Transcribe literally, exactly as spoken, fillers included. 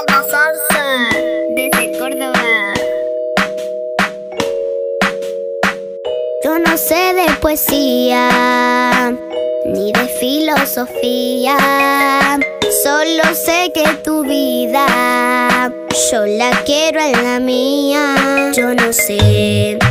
abrazarse. Desde Córdoba. Yo no sé de poesía ni de filosofía, solo sé que tu vida yo la quiero en la mía. Yo no sé